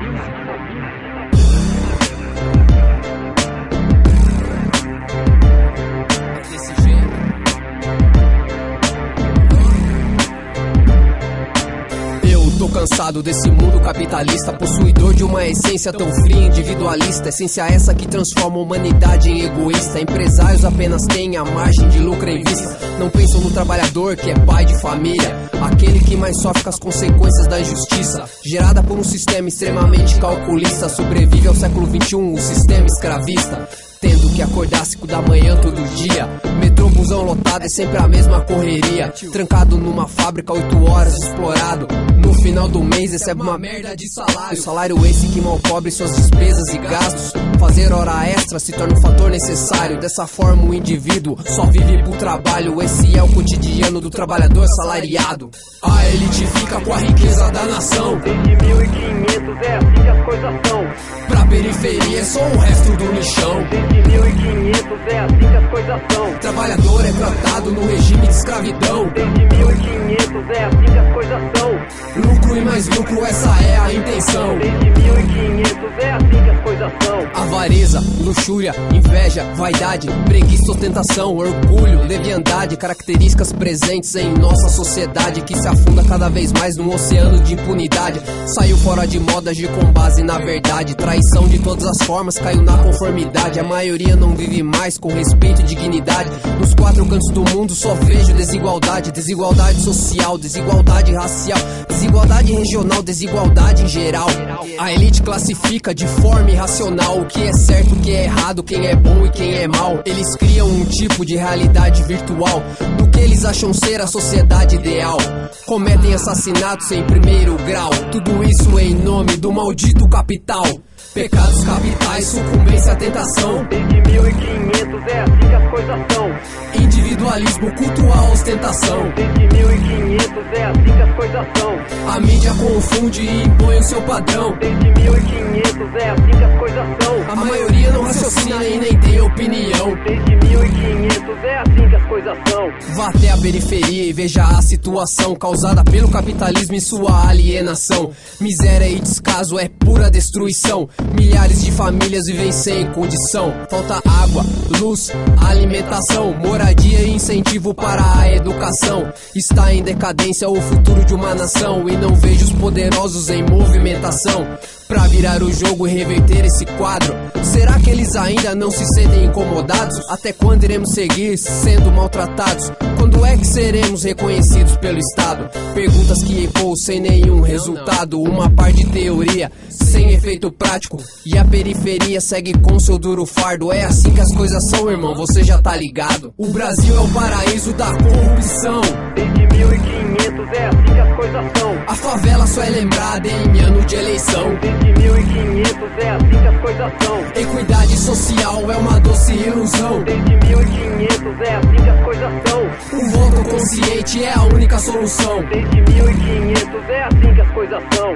Tô cansado desse mundo capitalista, possuidor de uma essência tão fria e individualista. Essência essa que transforma a humanidade em egoísta. Empresários apenas têm a margem de lucro em vista. Não pensam no trabalhador que é pai de família, aquele que mais sofre com as consequências da injustiça gerada por um sistema extremamente calculista. Sobrevive ao século XXI o sistema escravista, tendo que acordar 5 da manhã todo dia. Metrô, busão lotado, é sempre a mesma correria. Trancado numa fábrica 8 horas, explorado. No final do mês recebe uma merda de salário. O salário esse que mal cobre suas despesas e gastos. Fazer hora extra se torna um fator necessário. Dessa forma o indivíduo só vive pro trabalho. Esse é o cotidiano do trabalhador assalariado. A elite fica com a riqueza da nação. Desde 1500 é assim que as coisas são. Pra periferia é só o resto do lixão. Desde 1500 é assim que as coisas são. Trabalhador é tratado no regime de escravidão. Desde 1500 é assim que as coisas são. Lucro e mais lucro, essa é a intenção. Desde 1500 é assim que as coisas são. Avareza, luxúria, inveja, vaidade, preguiça, ostentação, orgulho, leviandade, características presentes em nossa sociedade que se afunda cada vez mais num oceano de impunidade. Saiu fora de moda, agir com base na verdade. Traição de todas as formas, caiu na conformidade. A maioria não vive mais com respeito e dignidade. Nos 4 cantos do mundo só vejo desigualdade. Desigualdade social, desigualdade racial, desigualdade regional, desigualdade em geral. A elite classifica de forma irracional o que é certo, o que é errado, quem é bom e quem é mal. Eles criam um tipo de realidade virtual do que eles acham ser a sociedade ideal. Cometem assassinatos em primeiro grau, tudo isso em nome do maldito capital. Pecados capitais, sucumbência à tentação. Desde 1500 é assim que as coisas são. Individualismo, culto à ostentação. Desde 1500 é assim que as coisas são. A mídia confunde e impõe o seu padrão. Desde 1500 é assim que as coisas são. A maioria não raciocina e nem tem opinião. Desde 1500 é assim que as coisas são. Vá até a periferia e veja a situação causada pelo capitalismo e sua alienação. Miséria e descaso é pura destruição. Milhares de famílias vivem sem condição. Falta água, luz, alimentação, moradia e incentivo para a educação. Está em decadência o futuro de uma nação e não vejo os poderosos em movimentação pra virar o jogo e reverter esse quadro. Será que eles ainda não se sentem incomodados? Até quando iremos seguir sendo maltratados? Quando é que seremos reconhecidos pelo Estado? Perguntas que ecoam sem nenhum resultado. Uma par de teoria sem efeito prático, e a periferia segue com seu duro fardo. É assim que as coisas são, irmão, você já tá ligado. O Brasil é o paraíso da corrupção. Desde 1500 é assim que as coisas são. A favela só é lembrada em ano de eleição. Desde 1500 é assim que as coisas são. Equidade social é uma doce ilusão. Desde 1500 é assim que as coisas são. Um voto consciente é a única solução. Desde 1500 é assim que as coisas são.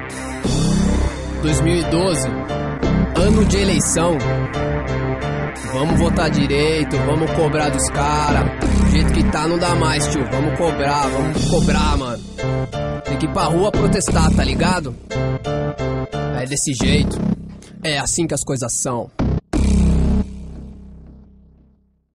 2012, ano de eleição. Vamos votar direito, vamos cobrar dos caras. Do jeito que tá não dá mais, tio. Vamos cobrar, mano. Tem que ir pra rua protestar, tá ligado? É desse jeito. É assim que as coisas são.